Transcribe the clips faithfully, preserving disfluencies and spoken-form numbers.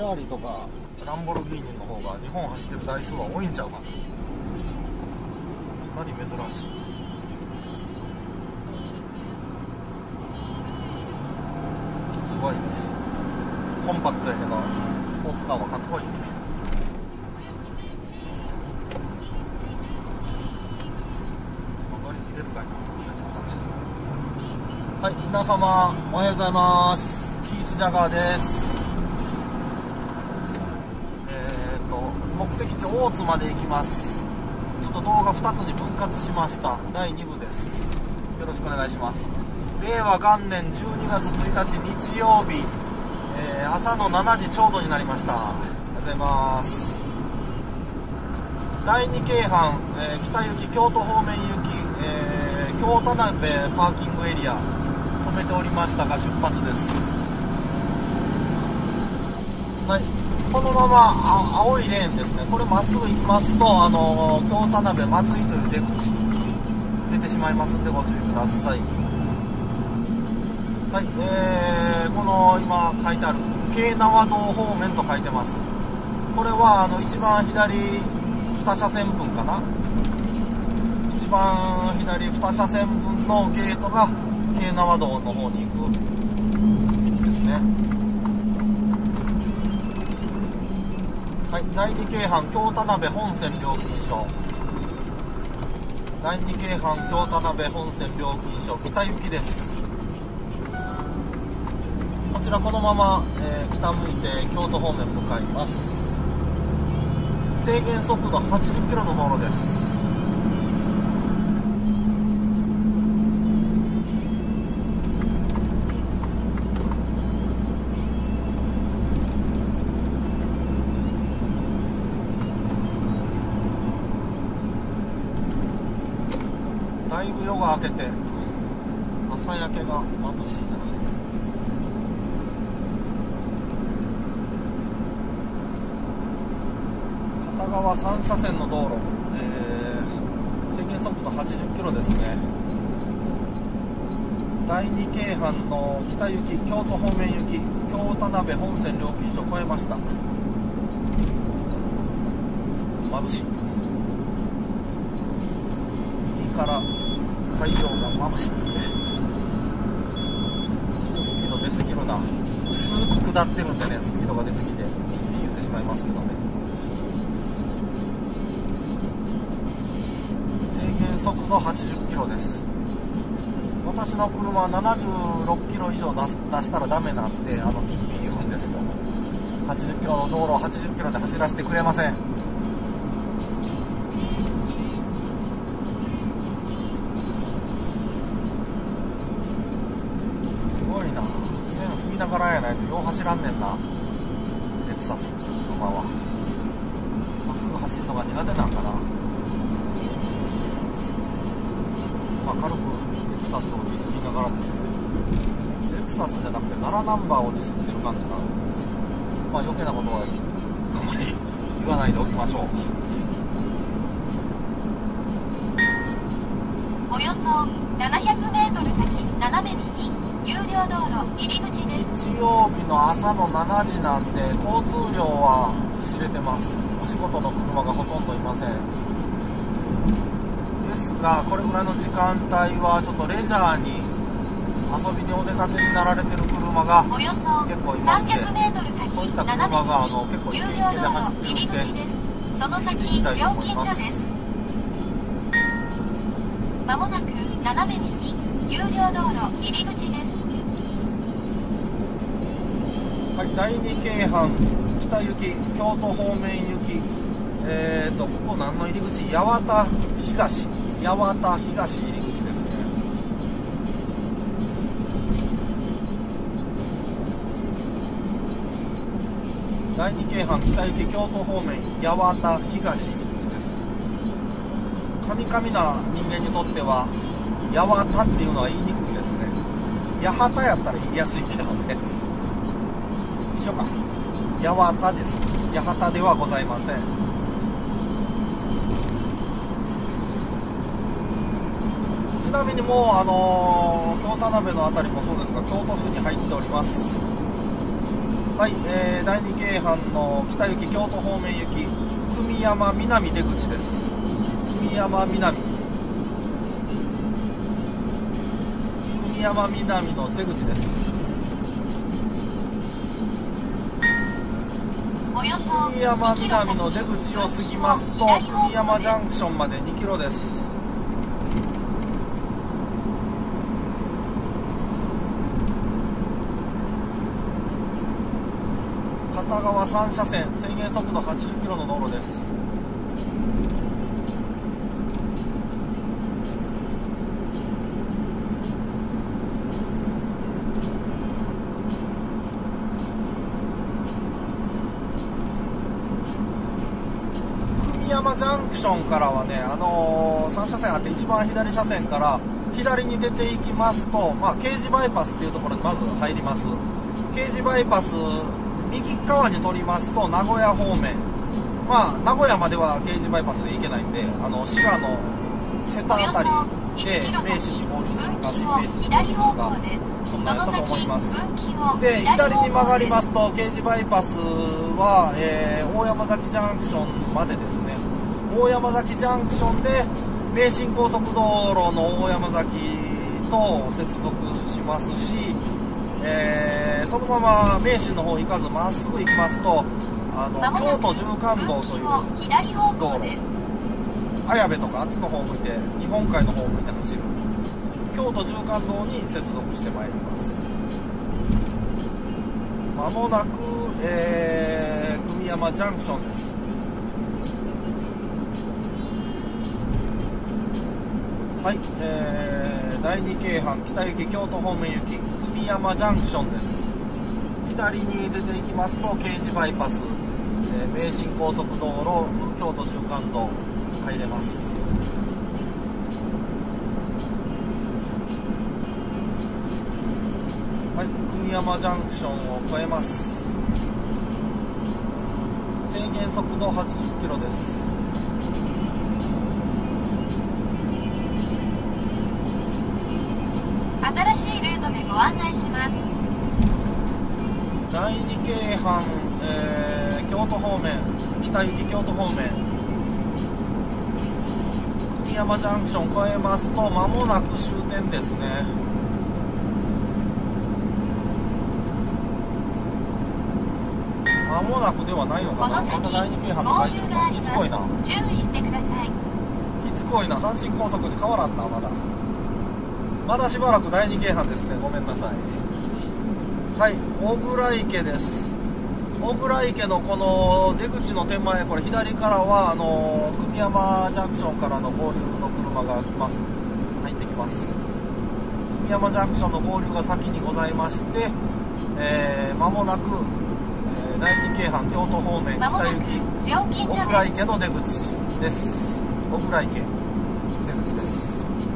ラーリとかランボルギーニの方が日本走ってる台数は多いんちゃうかな。かなり珍しい。すごいね。コンパクトやけどスポーツカーはかっこいいね。曲がりきれるかいな。はい、皆様おはようございます。キース・ジャガーです。えーと目的地大津まで行きます。ちょっと動画ふたつに分割しました。だいにぶです。よろしくお願いします。令和元年じゅうにがつついたち日曜日、えー、朝のしちじちょうどになりました。おはようございます。だいに京阪、えー、北行き京都方面行き、えー、京田辺パーキングエリア止めておりましたが出発です。はい、このまま青いレーンですね。これまっすぐ行きますと、あの京田辺松井という出口出てしまいますんでご注意ください。はい、えー、この今書いてある京奈和道方面と書いてます。これはあの一番左に車線分かな。一番左に車線分のゲートが京奈和道の方に行く道ですね。はい、だいに京阪京田辺本線料金所、だいに京阪京田辺本線料金所北行きです。こちらこのまま、えー、北向いて京都方面向かいます。制限速度はちじゅっキロの道路です。だいぶ夜が明けて朝焼けが眩しいな。片側さんしゃせんの道路、えー、制限速度はちじゅっキロですね。だいに京阪の北行き京都方面行き京田辺本線料金所越えました。眩しい。右から太陽が眩しい。ちょっとスピード出すぎるな。薄く下ってるんでね、スピードが出すぎて言ってしまいますけどね。制限速度はちじゅっキロです。私の車はななじゅうろっキロ以上出す出したらダメなんで、あのピーピー言うんですよ。はちじゅっキロの道路をはちじゅっキロで走らせてくれません。だからやないとよう走らんねんな。レクサスっていう車はまっすぐ走るのが苦手なんかな。まあ軽くレクサスをディスりながらですね、レクサスじゃなくて奈良ナンバーをディスってる感じなので、まあ余計なことはあまり言わないでおきましょう。 およそななひゃくメートル先斜め右有料道路入り口です。 日曜日の朝のしちじなんで交通量は走れてます。お仕事の車がほとんどいません。ですがこれぐらいの時間帯はちょっとレジャーに遊びにお出かけになられてる車が結構いまして、そういった車があの結構イケイケで走ってるんで注意していきたいと思います。 まもなく斜め右有料道路入り口です。 はい、だいに京阪北行き京都方面行き、えーとここ何の入り口？八幡東八幡東入り口ですね。だいに京阪北行き京都方面八幡東入り口です。カミカミな人間にとっては八幡っていうのは言いにくいですね。八幡やったら言いやすいけどね。一緒か。八幡です。八幡ではございません。ちなみにもうあのー、京田辺の辺りもそうですが京都府に入っております。 はい、えー、だいに京阪の北行き京都方面行き久美山南出口です。久美山南久美山南の出口です。久美山南の出口を過ぎますと久美山ジャンクションまでにキロです。片側さん車線、制限速度はちじゅっキロの道路です。久美山ジャンクションからはね、あのー、さん車線あって一番左車線から左に出ていきますと、まあ、京滋バイパスっていうところにまず入ります。京滋バイパス右側に取りますと名古屋方面、まあ名古屋までは京滋バイパスで行けないんで、あの滋賀の瀬田あたりで名神に合流するか新名神に合流するか、そんなやったと思います。で左に曲がりますと京滋バイパスは、えー、大山崎ジャンクションまでですね。大山崎ジャンクションで名神高速道路の大山崎と接続しますし、えー、そのまま名神の方行かずまっすぐ行きますと、あの京都縦貫道という道路、綾部とかあっちの方を向いて日本海の方を向いて走る京都縦貫道に接続してまいります。まもなく、えー、久美山ジャンクションです。はい、えー、だいに京阪北行き京都方面行き久美山ジャンクションです。左に出ていきますと京滋バイパス、えー、名神高速道路京都縦貫道入れます。はい、久美山ジャンクションを越えます。制限速度はちじゅっキロです。 新しいルートでご案内します。 だいに京阪、えー、京都方面北行き京都方面久美山ジャンクション越えますと間もなく終点ですね。間もなくではないのかな。まただいに京阪って書いてるか。しつこいな注意してください。 しつこいな。阪神高速に変わらんな。まだまだしばらくだいに京阪ですね。ごめんなさい。はい、小倉池です。小倉池のこの出口の手前、これ左からはあの久美山ジャンクションからの合流の車が来ます。入ってきます。久美山ジャンクションの合流が先にございまして、えー、間もなく、えー、だいに京阪京都方面北行き小倉池の出口です。小倉池出口です。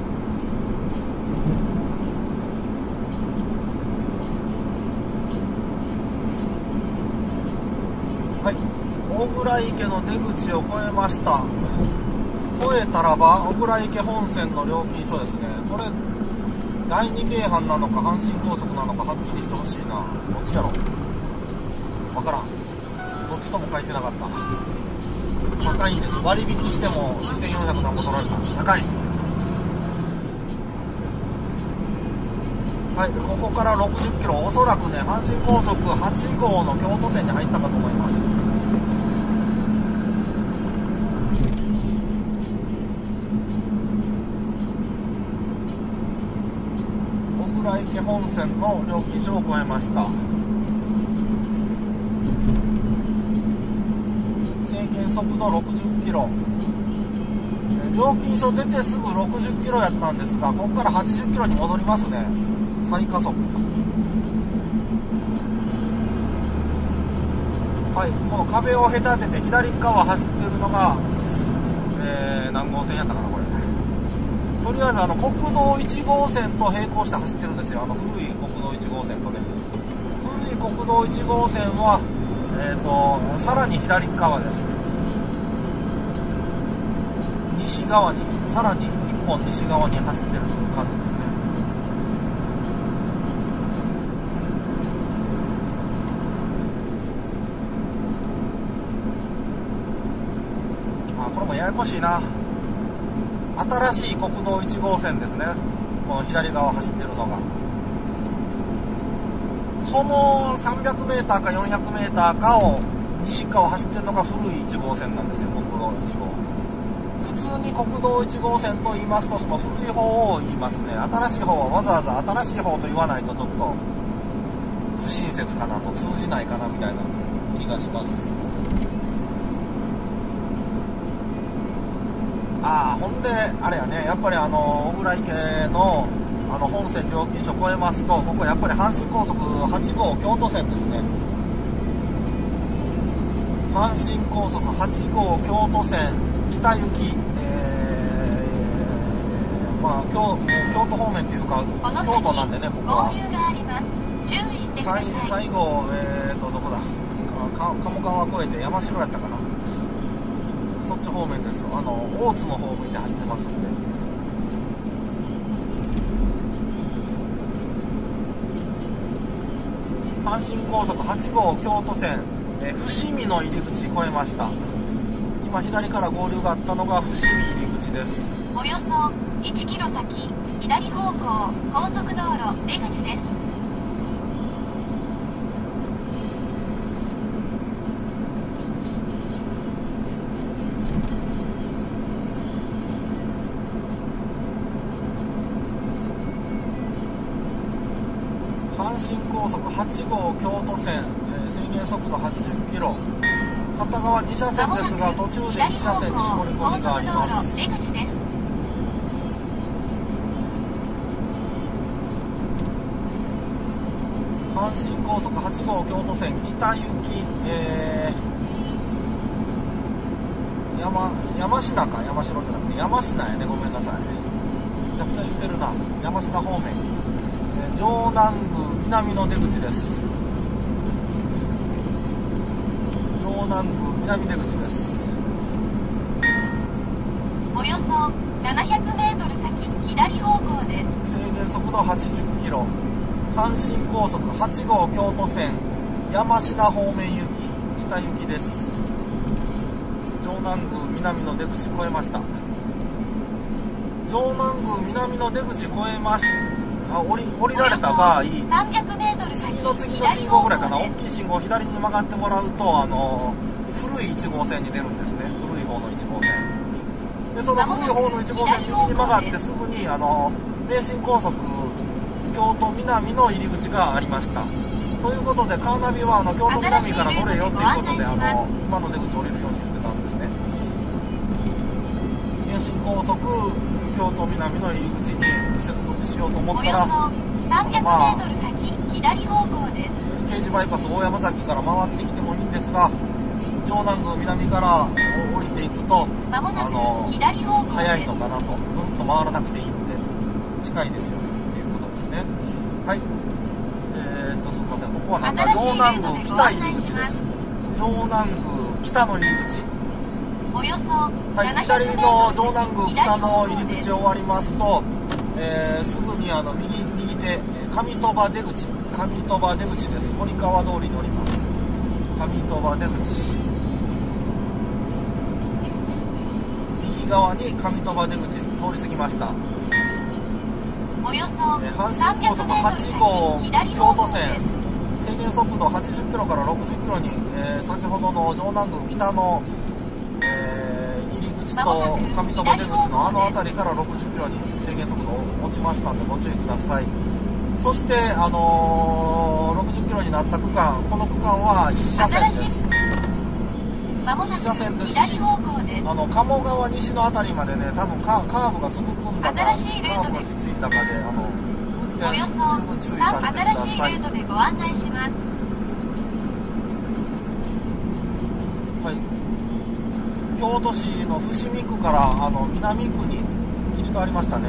はい、小倉池の出口を越えました。越えたらば小倉池本線の料金所ですね。これだいに京阪なのか阪神高速なのかはっきりしてほしいな。どっちやろわからん。どっちとも書いてなかった。高いんです。割引してもにせんよんひゃく何も取られた。高い。はい、ここからろくじゅっキロ、おそらくね阪神高速はち号の京都線に入ったかと思います。小倉池本線の料金所を超えました。制限速度ろくじゅっキロ、料金所出てすぐろくじゅっキロやったんですが、ここからはちじゅっキロに戻りますね。再加速。はい、この壁を隔てて左側走ってるのが、えー、何号線やったかなこれ。とりあえずあの国道いち号線と並行して走ってるんですよ。あの古い国道いち号線とね。古い国道いち号線は、えーと、さらに左側です。西側に、さらにいっぽん西側に走ってる感じですね。 やこしいな。新しい国道いち号線ですね、この左側走ってるのが。そのさんびゃくメーターかよんひゃくメーターかを西側を走ってるのが古いいち号線なんですよ、国道いち号。普通に国道いち号線と言いますとその古い方を言いますね。新しい方はわざわざ新しい方と言わないとちょっと不親切かなと、通じないかなみたいな気がします。ああ、ほんであれやね、やっぱりあの小倉池のあの本線料金所越えますと、ここやっぱり阪神高速はち号京都線ですね。阪神高速はち号京都線北行き、えー、まあ京、京都方面というか京都なんでね、ここは最, 最後、えーとどこだか鴨川越えて山城やったかな、そっち方面です。あの大津の方向いて走ってますんで。阪神高速はち号京都線、えー、伏見の入り口越えました。今左から合流があったのが伏見入り口です。 およそいちキロ先、左方向高速道路出口です。 阪神高速はち号京都線、えー、制限速度はちじゅっキロ、片側に車線ですが途中でいち車線に絞り込みがあります。阪神高速はち号京都線北行き、えー、山山科か山城じゃなくて山科やね、ごめんなさい、めちゃくちゃ言ってるな。山科方面、えー、城南宮南の出口です。城南宮南出口です。 およそななひゃくメートル先左方向です。 制限速度はちじゅっキロ、阪神高速はち号京都線山科方面行き北行きです。城南宮南の出口越えました。城南宮南の出口越えましあ降り降りられた場合、次の次の信号ぐらいかな、大きい信号左に曲がってもらうとあの古いいち号線に出るんですね。古い方のいち号線で、その古い方のいち号線右に曲がってすぐにあの名神高速京都南の入り口がありました。ということでカーナビはあの京都南から乗れよということであの今の出口降りるように言ってたんですね。名神高速京都南の入り口に接続しようと思ったら、まあ京地バイパス大山崎から回ってきてもいいんですが、城南宮南から降りていくとあの早いのかなと、ぐるっと回らなくていいんで近いですよっていうことですね。はい、えー、っとすみません、ここはなんか城南宮北入り口です。城南宮北の入り口、はい、左の城南宮北の入り口を終わりますと、えー、すぐにあの右右手上鳥羽出口上鳥羽出口です。堀川通りにおります。上鳥羽出口、右側に上鳥羽出口通り過ぎました。阪神高速はち号京都線制限速度はちじゅっキロからろくじゅっキロに、えー、先ほどの城南宮北の、えー、入り口と上鳥羽出口のあの辺りからろくじゅっキロに制限速度落ちましたのでご注意ください。そして、あのー、ろくじゅっキロになった区間、この区間はいち車線です。いち車線ですし、あの鴨川西の辺りまでね、多分カカーブが続くんだか、カーブがきついんだかで、あの運転十分注意されてください。はい、京都市の伏見区からあの南区に切り替わりましたね。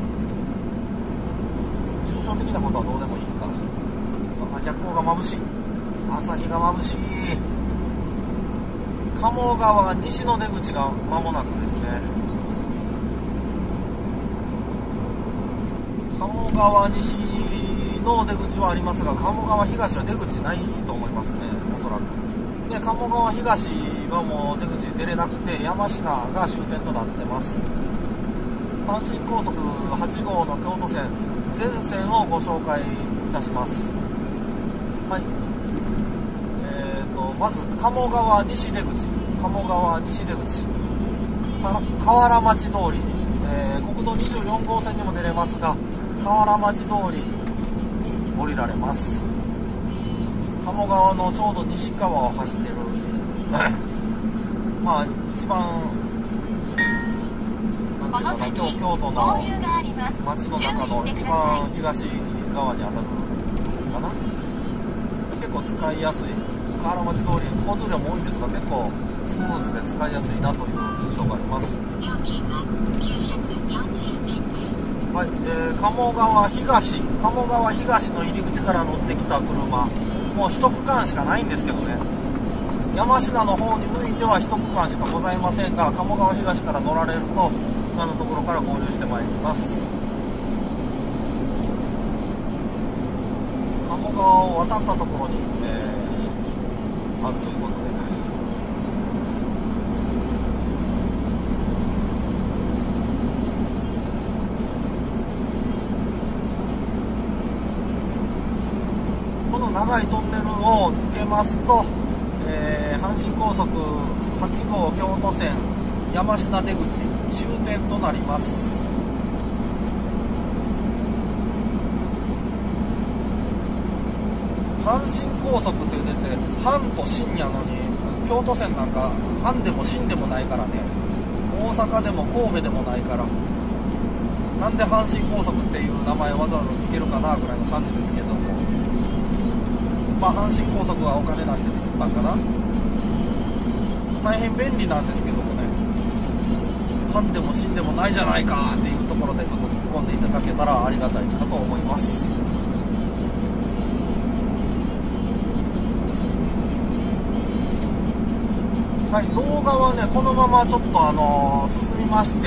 抽象的なことはどうでもいいか。あ、逆光が眩しい、朝日が眩しい。鴨川西の出口が間もなくですね。鴨川西の出口はありますが、鴨川東は出口ないと思いますね、おそらく。 で鴨川東はもう出口出れなくて山科が終点となってます。阪神高速はち号の京都線全線をご紹介いたします。はい、えーとまず鴨川西出口、鴨川西出口河原町通り、えー、国道にじゅうよん号線にも出れますが河原町通りに降りられます。鴨川のちょうど西側を走ってるまあ一番なんていうかな、京京都の街の中の一番東側に当たるかな。結構使いやすい河原町通り、交通量も多いんですが結構スムーズで使いやすいなという印象があります。はい、えー、鴨川東鴨川東の入り口から乗ってきた車、もう一区間しかないんですけどね、山科の方に向いては一区間しかございませんが、鴨川東から乗られると今のところから合流してまいります。鴨川を渡ったところに、えー、あるということで、この長いトンネルを抜けますと、えー、阪神高速はち号京都線山科出口終点となります。阪神高速って出て阪と新やのに京都線なんか阪でも新でもないからね、大阪でも神戸でもないから、なんで阪神高速っていう名前をわざわざつけるかなぐらいの感じですけども、まあ阪神高速はお金出して作ったんかな。大変便利なんですけどもね、阪でも新でもないじゃないかっていうところでちょっと突っ込んでいただけたらありがたいかと思います。はい、動画はねこのままちょっとあのー、進みまして、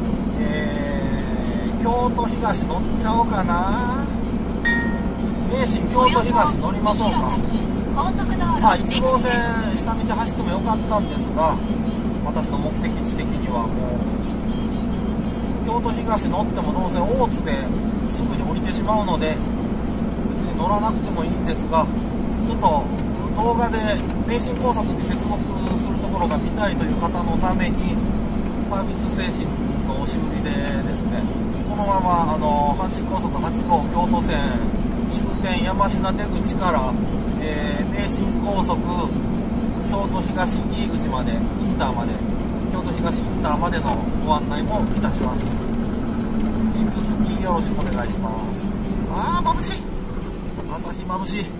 えー、京都東乗っちゃおうかな。名神京都東乗りましょうか。まあいち号線下道走ってもよかったんですが、私の目的地的にはもう京都東乗ってもどうせ大津ですぐに降りてしまうので別に乗らなくてもいいんですが、ちょっと動画で名神高速に接続するところが見たいという方のためにサービス精神の押し売りでですね、このままあの阪神高速はち号京都線終点山科出口から、えー、名神高速京都東入り口までインターまで京都東インターまでのご案内もいたします。引き続きよろしくお願いします。あー眩しい、朝日眩しい。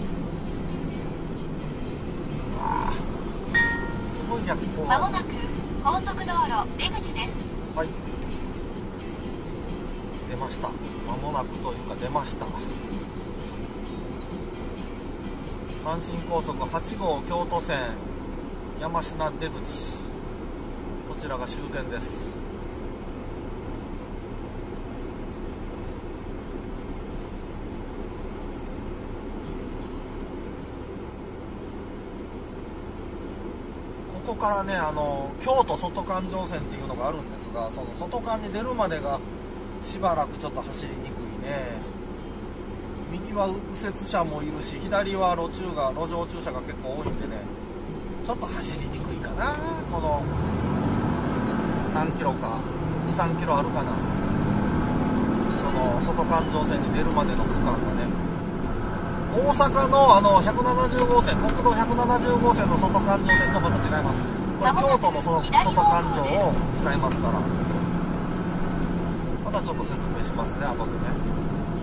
あーすごい逆光。 まもなく高速道路出口です。 はい、出ました。まもなくというか出ました。阪神高速はち号京都線山科出口、こちらが終点です。ここからねあの京都外環状線っていうのがあるんですが、その外環に出るまでがしばらくちょっと走りにくいね。右は右折車もいるし、左は路駐が路上駐車が結構多いんでね、ちょっと走りにくいかな。この何キロかにさんキロあるかな、その外環状線に出るまでの区間がね。大阪のあのひゃくななじゅう号線、国道ひゃくななじゅう号線の外環状線とまた違います。これ京都のそ外環状を使いますから、またちょっと説明しますね後でね。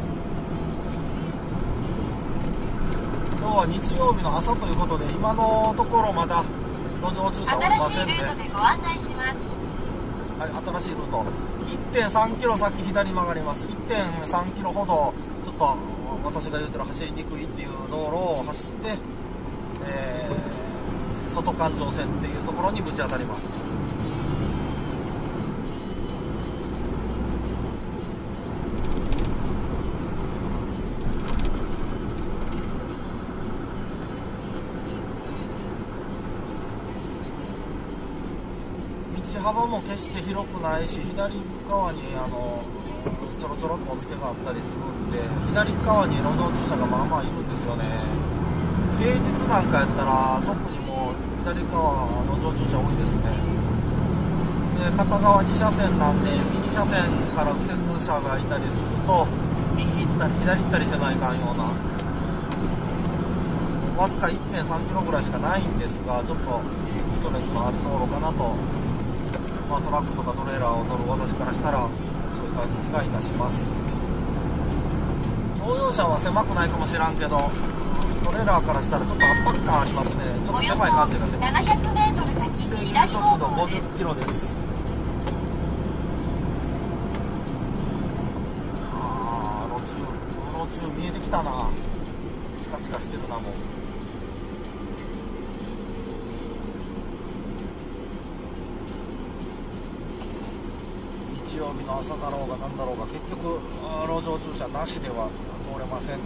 今日は日曜日の朝ということで今のところまだ路上駐車おりませんね。はい、新しいルート いってんさんキロ先左曲がります。 いってんさんキロほどちょっと私が言うてる走りにくいっていう道路を走って、えー、外環状線っていうところにぶち当たります。 幅も決して広くないし、左側にあのちょろちょろっとお店があったりするんで、左側に路上駐車がまあまあいるんですよね。平日なんかやったら特にもう左側路上駐車多いですね。で片側に車線なんで、右車線から右折車がいたりすると右行ったり左行ったりせないかんような、わずか いってんさんキロぐらいしかないんですが、ちょっとストレスのある道路かなと、まあ、トラックとかトレーラーを乗る私からしたらそういう感じがいたします。乗用車は狭くないかもしらんけど、トレーラーからしたらちょっと圧迫感ありますね。ちょっと狭い感じがします。 ななひゃくメートル先、 制限速度ごじゅっキロです。あー、路中路中見えてきたな。チカチカしてるな。もう日曜日の朝だろうが何だろうが、結局路上駐車なしでは通れませんね。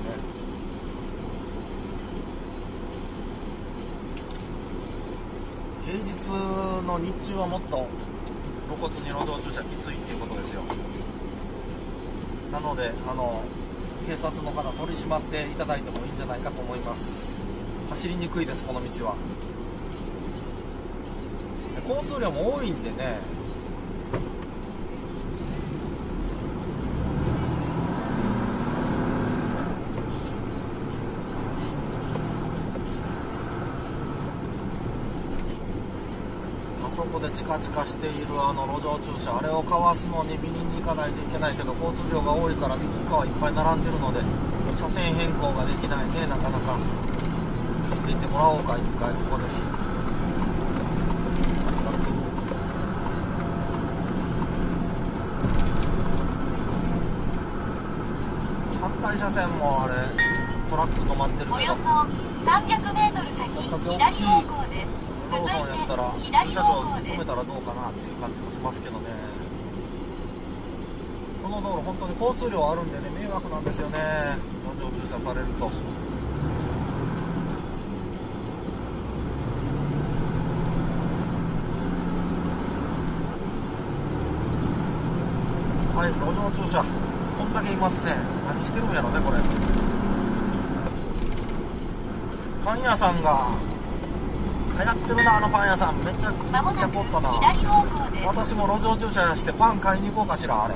平日の日中はもっと露骨に路上駐車きついっていうことですよ。なのであの警察の方取り締まっていただいてもいいんじゃないかと思います。走りにくいです、この道は。交通量も多いんでね、あそこでチカチカしているあの路上駐車、あれをかわすのに右に行かないといけないけど、交通量が多いから右側いっぱい並んでるので車線変更ができないね。なかなか入れてもらおうか、一回ここで。反対車線もあれトラック止まってるけど、 およそさんびゃくメートル先、左方向です。 ローソンやったら駐車場に止めたらどうかなっていう感じもしますけどね。この道路本当に交通量あるんでね、迷惑なんですよね、路上駐車されると。はい、路上駐車こんだけいますね。何してるんやろねこれ。パン屋さんが流行ってるな、あのパン屋さん。めっちゃめっちゃ凝ったな。私も路上駐車してパン買いに行こうかしら。あれ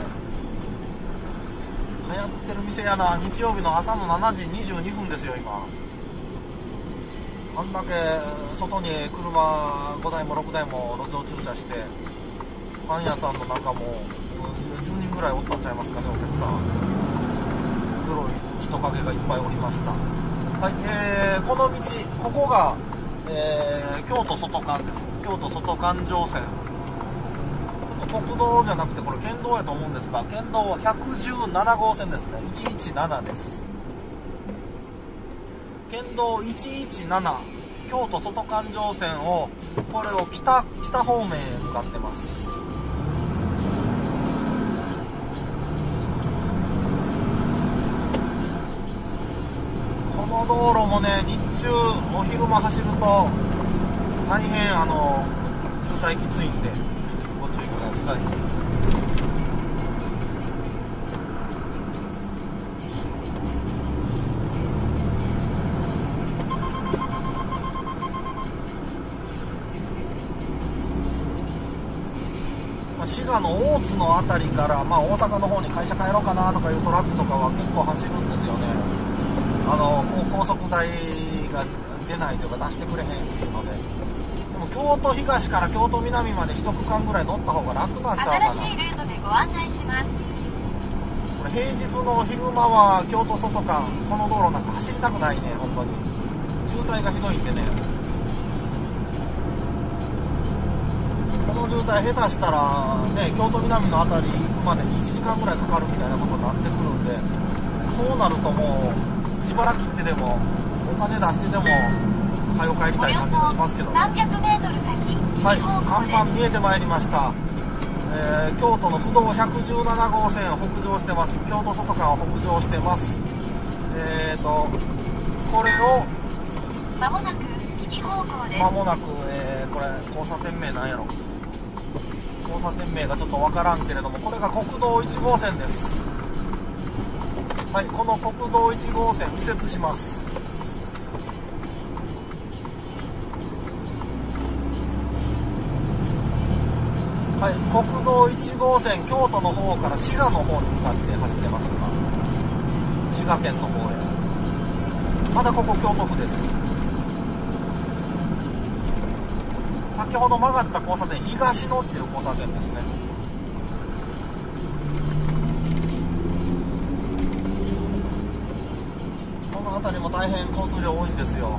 流行ってる店やな。日曜日の朝のしちじにじゅうにふんですよ今。あんだけ外に車ごだいもろくだいも路上駐車して、パン屋さんの中もじゅうにんぐらいおったんちゃいますかね、お客さん。黒い人影がいっぱいおりました。はい、えー、この道、ここがえー、京都外環です。京都外環状線。ちょっと国道じゃなくてこれ県道やと思うんですが、県道ひゃくじゅうななごうせんですね。いちいちななです。県道いちいちなな京都外環状線を、これを北北方面へ向かってます。この道路もね、日中お昼間走ると大変あの渋滞きついんでご注意ください。まあ、滋賀の大津の辺りから、まあ、大阪の方に会社帰ろうかなとかいうトラックとかは結構走るんですよね。あの高速代が出ないというか出してくれへんっていうので。でも京都東から京都南まで一区間ぐらい乗った方が楽なんちゃうかな。 新しいルートでご案内します。 これ平日の昼間は京都外間、この道路なんか走りたくないね。本当に渋滞がひどいんでね。この渋滞下手したらね、京都南の辺り行くまでにいちじかんぐらいかかるみたいなことになってくるんで、そうなるともう自腹切ってでもお金出してでも早く帰りたい感じがしますけどね。 さんびゃくメートル先、 はい、看板見えてまいりました。えー、京都の不動ひゃくじゅうななごうせん北上してます。京都外間を北上してます。えーとこれをまもなく右方向です。 まもなく、えー、これ交差点名なんやろ。 交差点名がちょっとわからんけれども、これが国道いち号線です。はい、この国道いち号線右折します。はい、国道いち号線、京都の方から滋賀の方に向かって走ってますが、滋賀県の方へ。まだここ京都府です。先ほど曲がった交差点、東野っていう交差点ですね。この辺りも大変交通量多いんですよ。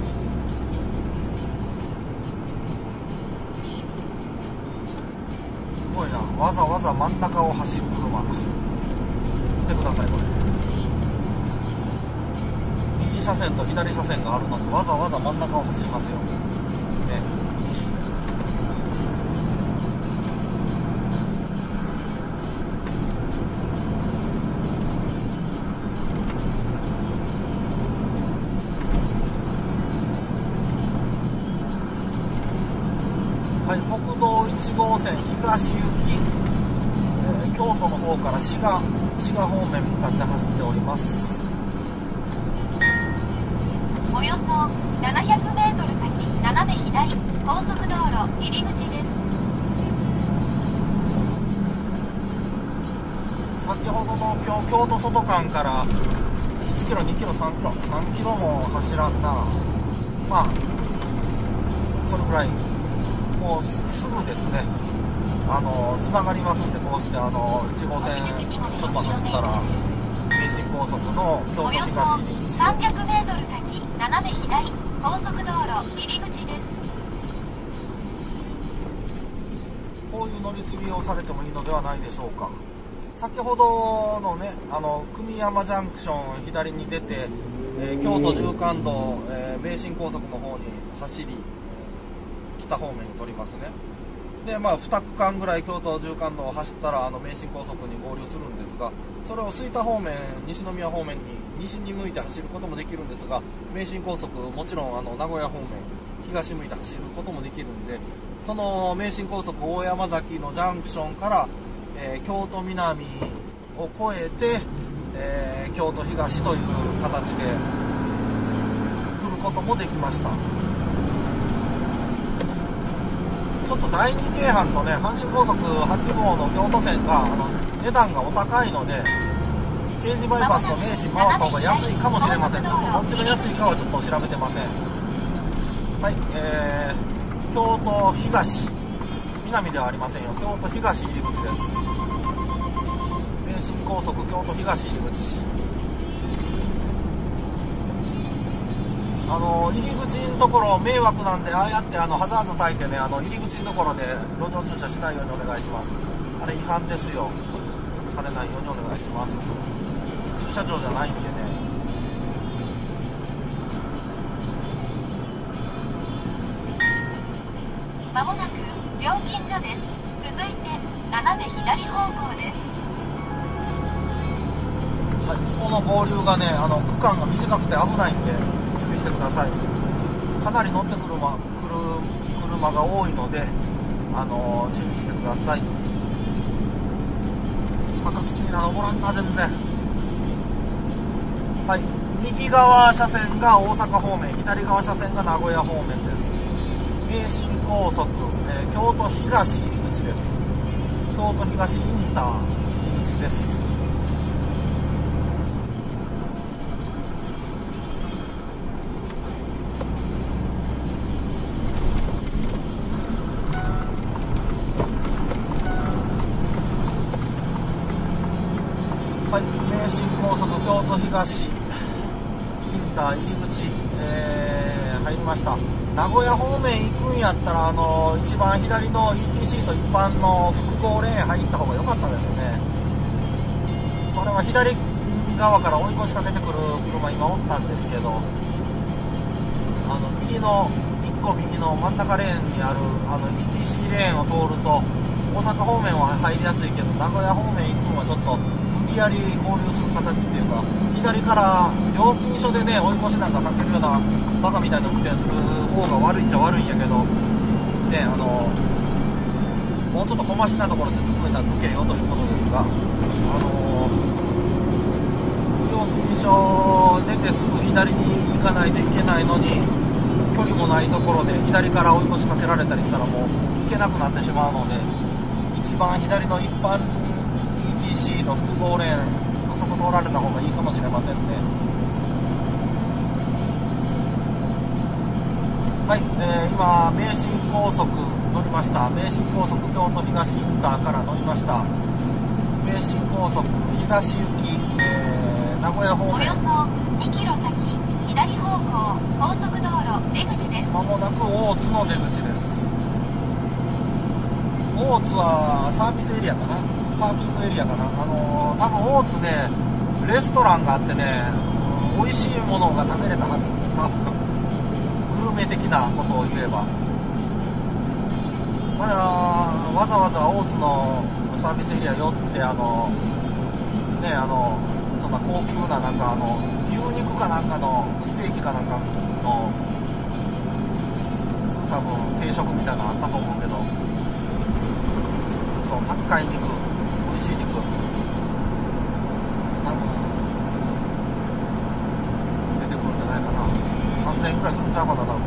すごいな、わざわざ真ん中を走る車、見てください。これ右車線と左車線があるのにわざわざ真ん中を走りますよ、ね。はい、国道いち号線東行き、えー、京都の方から滋賀、滋賀方面向かって走っております。 およそななひゃくメートル先、斜め左、高速道路入り口です。 先ほどの 京, 京都外間からいちキロ、にキロ、さんキロ、さんキロも走らんな。まあそれぐらい。もうすぐですね、あのつながりますんで、こうしてあのいち号線ちょっと走ったら名神高速の京都東入り口。 さんびゃくメートル先、斜め左、高速道路入り口です。 こういう乗り継ぎをされてもいいのではないでしょうか。先ほどのね、あの久美山ジャンクション左に出て、えー、京都縦貫道、えー、名神高速の方に走り、北方面に取りますね。でまあに区間ぐらい京都縦貫道を走ったらあの名神高速に合流するんですが、それを吹田方面、西宮方面に西に向いて走ることもできるんですが、名神高速もちろんあの名古屋方面東向いて走ることもできるんで、その名神高速大山崎のジャンクションから、えー、京都南を越えて、えー、京都東という形で来ることもできました。ちょっとだいに京阪とね、阪神高速はち号の京都線があの値段がお高いので、京滋バイパスと名神回った方が安いかもしれません。ちょっとどっちが安いかはちょっと調べてません。はい、えー、京都東、南ではありませんよ、京都東入り口です。名神高速京都東入り口。あの入り口のところ迷惑なんで、ああやってあのハザード焚いてね、あの入り口のところで路上駐車しないようにお願いします。あれ違反ですよ。されないようにお願いします。駐車場じゃないんでね。 まもなく料金所です。続いて斜め左方向です。 はい、ここの合流がね、あの区間が短くて危ないんで注意してください。かなり乗ってくる、ま、来る車が多いので、あの注意してください。坂きついな、登らんな全然。はい、右側車線が大阪方面、左側車線が名古屋方面です。名神高速、えー、京都東入り口です。京都東インター入り口です。はい、名神高速京都東インター入り口、えー、入りました。名古屋方面行くんやったら、あの一番左の イーティーシー と一般の複合レーン入った方が良かったですね。それは左側から追い越しかけてくる車今おったんですけど、あの右のいっこ右の真ん中レーンにあるあの イーティーシー レーンを通ると大阪方面は入りやすいけど、名古屋方面行くのはちょっと無理やり合流する形っていうか、左から料金所でね追い越しなんかかけるようなバカみたいな運転する方が悪いっちゃ悪いんやけどね、あのもうちょっと小増しなところで抜けたら抜けよということですが、あのー、料金所出てすぐ左に行かないといけないのに、距離もないところで左から追い越しかけられたりしたらもう行けなくなってしまうので、一番左の一般 イーティーシー の複合レーン、あそこ通られた方がいいかもしれませんね。はい、えー、今名神高速乗りました。名神高速京都東インターから乗りました。名神高速東行き、えー、名古屋方面、 およそにキロ先、左方向高速道路出口です。 まもなく大津の出口です。大津はサービスエリアかな、パーキングエリアかな。あのー、多分大津ね、レストランがあってね、美味しいものが食べれたはず。多分グルメ的なことを言えば、まだわざわざ大津のサービスエリア寄って、あのね、あのそんな高級な、なんかあの牛肉かなんかのステーキかなんかの多分定食みたいなのあったと思うけど、その高い肉、美味しい肉、多分出てくるんじゃないかな。さんぜんえんくらいするんちゃうかな、多分。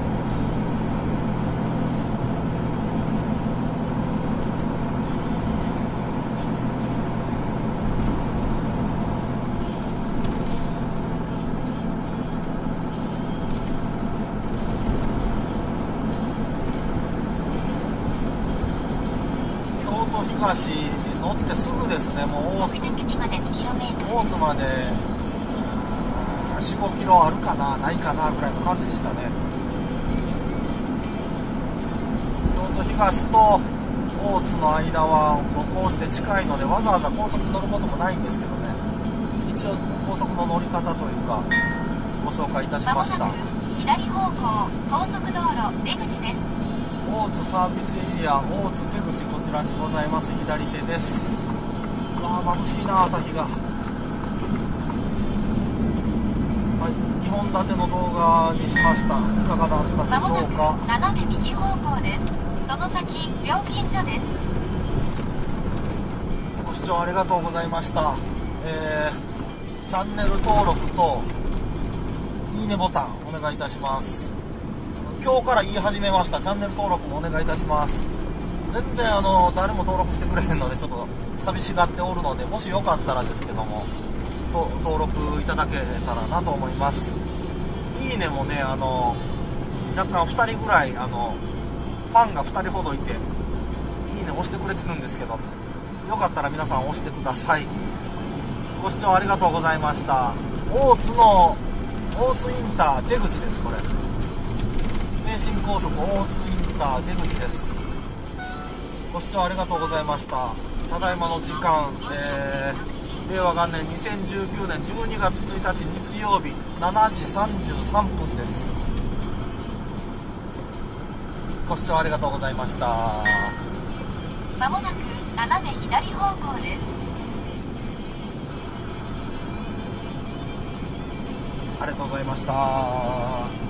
京都東乗ってすぐですね。もう大津、大津までよん、ごキロあるかな、ないかなぐらいの感じでしたね。京都東と大津の間はこうして近いので、わざわざ高速に乗ることもないんですけどね、一応高速の乗り方というかご紹介いたしました。 左方向高速道路出口です。 大津サービスエリア、大津出口、こちらにございます。左手です。うわー、眩しいな、朝日が。はい、にほん立ての動画にしました。いかがだったでしょうか。 斜め右方向です。その先料金所です。 ご視聴ありがとうございました。えー、チャンネル登録といいねボタンお願いいたします。今日から言い始めました。チャンネル登録もお願いいたします。全然あの誰も登録してくれへんので、ちょっと寂しがっておるので、もしよかったらですけども登録いただけたらなと思います。いいねもね、あの若干ふたりぐらい、あのファンがふたりほどいて、いいね押してくれてるんですけど、よかったら皆さん押してください。ご視聴ありがとうございました。大津の大津インター出口です。これ名神高速大津インター出口です。ご視聴ありがとうございました。ただいまの時間、えー、れいわ元年にせんじゅうきゅうねんじゅうにがつついたち日曜日しちじさんじゅうさんぷんです。ご視聴ありがとうございました。 まもなく斜め左方向です。 ありがとうございました。